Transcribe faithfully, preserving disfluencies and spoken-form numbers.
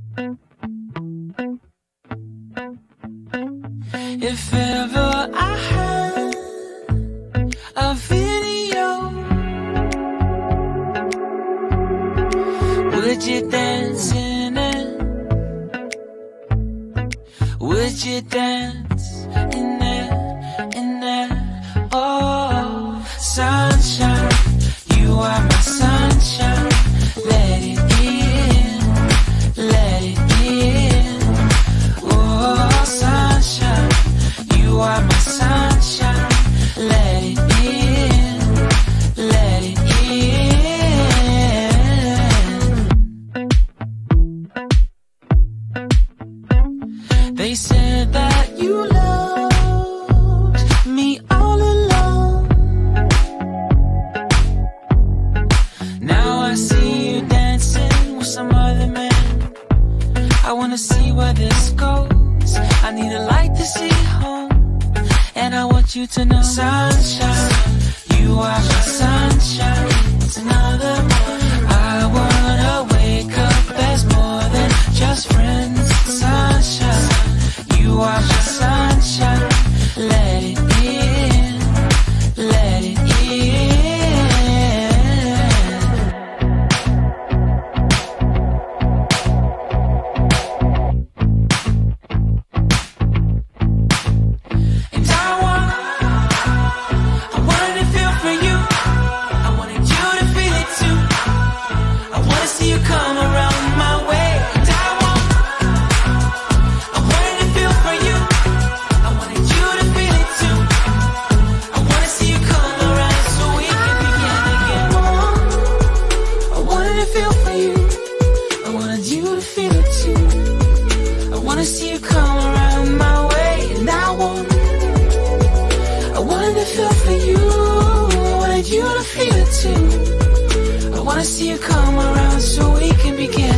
If ever I had a video, would you dance in it? Would you dance in it, in it? Oh, sunshine, you are my sunshine. Let it in, let it in. Oh, sunshine, you are my sunshine. Let it in, let it in. They said that you loved me all along. Now I see you dancing with some other man. I wanna see where this goes. I need a light to see home, and I want you to know, sunshine, you are my sunshine. It's another morning. I wanna wake up as more than just friends. Sunshine, you are my sunshine. Let it in, let it in. And I want, I wanted to feel for you. I wanted you to feel it too. I wanna see you come around my way. And I want, I wanted to feel for you. I wanted you to feel it too. I wanna see you come around so we can begin again. I wanted to feel for you. I wanted you to feel it too. I wanna see you come around my way. And I want, I wanted to feel for you. I wanted you to feel it too. I wanna see you come around so we can begin